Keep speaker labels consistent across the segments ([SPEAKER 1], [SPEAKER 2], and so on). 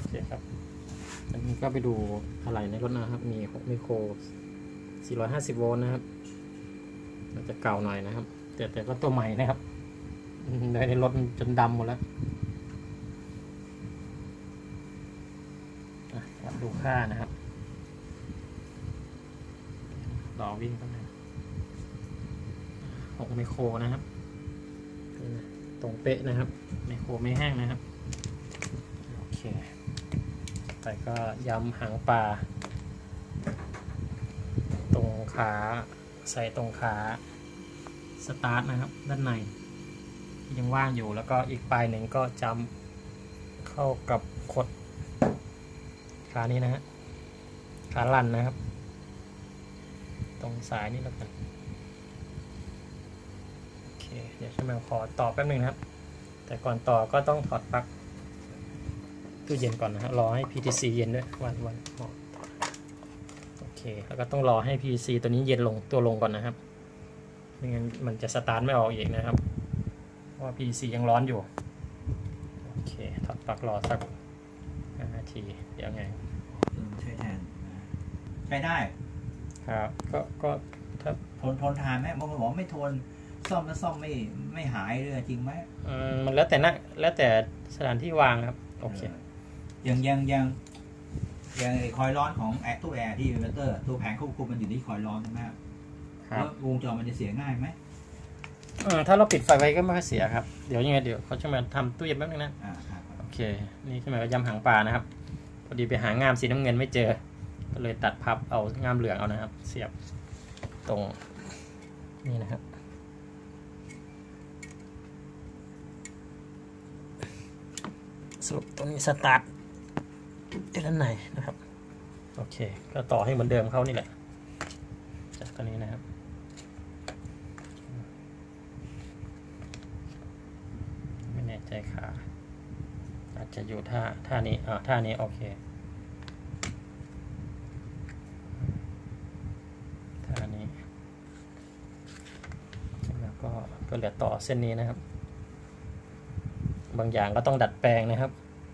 [SPEAKER 1] เคครับอันนี้ก็ไปดูอะไรในรถนะครับมี6ไมโคร450โวลต์นะครับมันจะเก่าหน่อยนะครับแต่ก็ตัวใหม่นะครับในรถจนดำหมดแล้วดูค่านะครับรอวิ่งกันนะ6ไมโครนะครับตรงเป๊ะนะครับไมโครไม่แห้งนะครับโอเคไปก็ย้ำหางปลาตรงขาใส่ตรงขาสตาร์ทนะครับด้านในยังว่างอยู่แล้วก็อีกปลายหนึ่งก็จำเข้ากับขดขานี้นะฮะขาลั่นนะครับตรงสายนี่แล้วกันโอเคเดี๋ยวช่างขอต่อแป๊บนึงนะครับแต่ก่อนต่อก็ต้องถอดปลั๊กตู้เย็นก่อนนะฮะรอให้ PTC เย็นด้วยวันโอเคแล้วก็ต้องรอให้ PTC ตัวนี้เย็นลงตัวลงก่อนนะครับไม่งั้นมันจะสตาร์ทไม่ออกอีกนะครับเพราะว่า PTC ยังร้อนอยู่โอเคถอดปลั๊กรอสัก5 นาทีเดี๋ยวไง
[SPEAKER 2] ใช้แทนใช้ได้
[SPEAKER 1] ครับก็ถ้า
[SPEAKER 2] ทนทานไหมบางคนบอกไม่ทนซ่อมแล้วซ่อมไม่หายเลยจริงไหม
[SPEAKER 1] มันแล้วแต่สถานที่วางครับโอเค
[SPEAKER 2] ยังคอยร้อนของตู้แอร์ที่อินเวอร์เตอร์ตัวแผงควบคุมมันอยู่ที่คอยร้อนใช่ไหมครับแล้ววงจรมันจะเสียง่ายไหม
[SPEAKER 1] ถ้าเราปิดไฟไว้ก็ไม่ค่อยเสียครับเดี๋ยวยังไงเดี๋ยวเขาจะมาทำตู้เย็นแป๊บนึงนะโอเคนี่ใช่ไหมก็ยำหางปลานะครับพอดีไปหางามสีน้ำเงินไม่เจอก็เลยตัดพับเอางามเหลืองเอานะครับเสียบตรงนี่นะครับสรุปตัวนี้สตาร์ทด้านในนะครับโอเคก็ต่อให้เหมือนเดิมเขานี่แหละจากตัวนี้นะครับไม่แน่ใจขาอาจจะอยู่ท่านี้ท่านี้โอเคท่านี้แล้วก็เหลือต่อเส้นนี้นะครับบางอย่างก็ต้องดัดแปลงนะครับ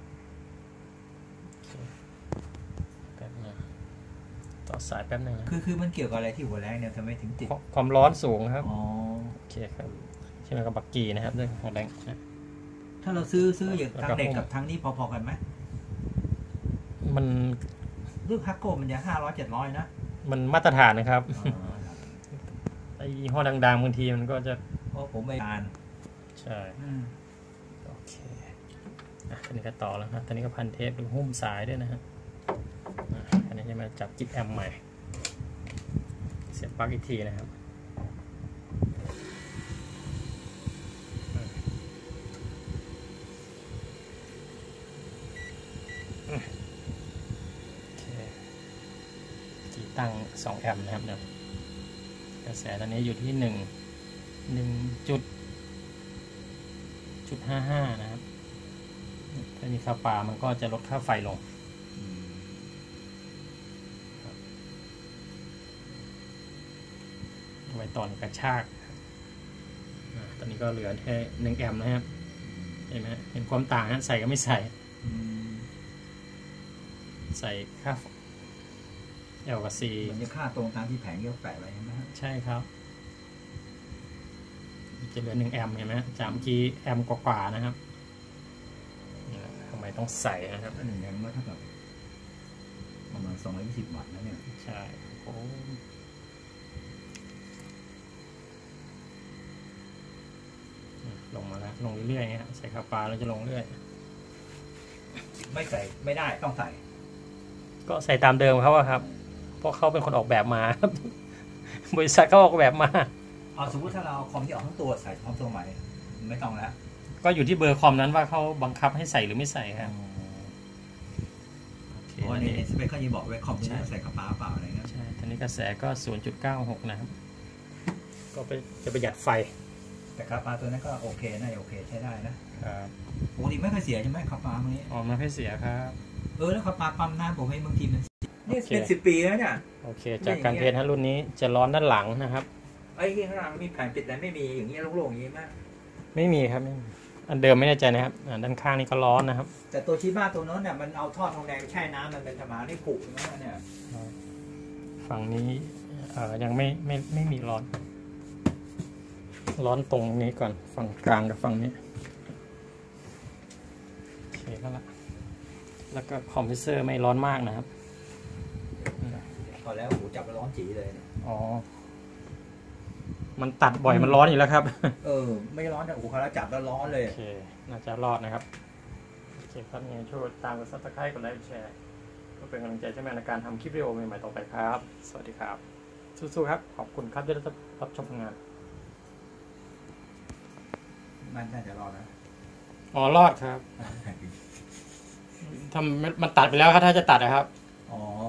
[SPEAKER 1] แป๊บนึงต่อสายแป๊บนึงนะ
[SPEAKER 2] คือมันเกี่ยวกับอะไรที่หัวแรงเนี่ยทำไมถึงติด
[SPEAKER 1] ความร้อนสูงครับโอเคครับใช่ไหมกับบักกี้นะครับเรื่องหัวแรงนะ
[SPEAKER 2] ถ้าเราซื้ออย่างทางเด็กกับทางนี้พอๆกันไหม
[SPEAKER 1] มัน
[SPEAKER 2] ลูกฮักโก้มันจะ500-700นะ
[SPEAKER 1] มันมาตรฐานนะครับไอ้ยี่ห้อดังๆบางทีมันก็จะ
[SPEAKER 2] ผมไม่อ่าน
[SPEAKER 1] ใช่โอเคอันนี้ก็ต่อแล้วครับตอนนี้ก็พันเทปดูหุ้มสายด้วยนะฮะอันนี้จะมาจับจิ๊บแอมใหม่เสียบปลั๊กอีกทีนะครับตั้ง2 แอมป์นะครับเนี่ยกระแสตอนนี้อยู่ที่1.55 นะครับถ้ามีค่าปลามันก็จะลดค่าไฟลงไว้ตอนกระชากตอนนี้ก็เหลือแค่1 แอมป์นะครับเห็นไหมเห็นความต่างนะใส่กับไม่ใส่ค่าL กับ C
[SPEAKER 2] มันจะค่าตรงตามที่แผงยกแปะไว้ใช่ไหม
[SPEAKER 1] ใช่ครับจะเหลือ1 แอมป์เห็นไหมจากเมื่อกี้แอมป์กว่าๆนะครับทำไมต้องใส่นะครับ
[SPEAKER 2] 1 แอมป์ก็เท่ากับประมาณ220 วัตต์นะเนี่ย
[SPEAKER 1] ใช่โอ้ลงมาแล้วลงเรื่อยๆเนี่ยใส่คาปาแล้วจะลงเรื่อย
[SPEAKER 2] ไม่ใส่ไม่ได้ต้องใส่
[SPEAKER 1] ก็ใส่ตามเดิมเขาครับเพราะเขาเป็นคนออกแบบมาบริษัทเขาออกแบบมา
[SPEAKER 2] สมมติถ้าเราคอมที่ออกทั้งตัวใส่คอมตัวใหม่ไม่ต้องแล้ว
[SPEAKER 1] ก็อยู่ที่เบอร์คอมนั้นว่าเขาบังคับให้ใส่หรือไม่ใส่ครับ
[SPEAKER 2] เพราะในสเปคเขาจะบอกไว้คอมที่ใส่กระป๋าเปล่าอะไรเงี้ย
[SPEAKER 1] ใช่ตอนนี้กระแสก็ 0.96 นะครับก็จะประหยัดไฟ
[SPEAKER 2] แต่กระป๋าตัวนั้นก็โอเคนะโอเคใช้ได้นะครับปกติไม่เคยเสียใช่ไหมกระป๋าพวกนี้
[SPEAKER 1] ไม่เคยเสียครับ
[SPEAKER 2] แล้วกระป๋าปั๊มน้ำผมให้บางทีมันนี่เป็น10 ปีแล้วเนี่ย
[SPEAKER 1] โอเคจากการเทสรุ่นนี้จะร้อนด้านหลังนะครับ
[SPEAKER 2] ไอ้ที่ข้างหลังมีแผงปิดแต่ไม่มีอย่างเงี้ยโล่งๆอย่างนี้มาก
[SPEAKER 1] ไม่มีครับไม่มีอันเดิมไม่แน่ใจนะครับด้านข้างนี่ก็ร้อนนะครับ
[SPEAKER 2] แต่ตัวชิบ้าตัวนั้นเนี่ยมันเอาท่อทองแดงไปแช่น้ำมันเป็นธรรมดาได้ผุนะเนี่ย
[SPEAKER 1] ฝั่งนี้ยังไม่มีร้อนตรงนี้ก่อนฝั่งกลางกับฝั่งนี้โอเคแล้วก็คอมเพรสเซอร์ไม่ร้อนมากนะครับ
[SPEAKER 2] พอแล้วหูจับแล้วร้อนจีเลยเนี่ย
[SPEAKER 1] อ๋อมันตัดบ่อยมันร้อนอยู่แล้วครับ
[SPEAKER 2] ไม่ร้อนแต่หูเขาแล้วจับแล้วร้อนเลย
[SPEAKER 1] โอเคน่าจะรอดนะครับโอเคครับยังไงช่วยตามกดซับสไครต์กดไลค์กดแชร์เพื่อเป็นกำลังใจให้แม่ในการทำคลิปวิดีโอใหม่ๆต่อไปครับสวัสดีครับสู้ๆครับขอบคุณครับที่รับชมงาน
[SPEAKER 2] มันน่าจะรอดนะ
[SPEAKER 1] อ๋อรอดครับทำมันตัดไปแล้วครับถ้าจะตัดนะครับ
[SPEAKER 2] อ๋อ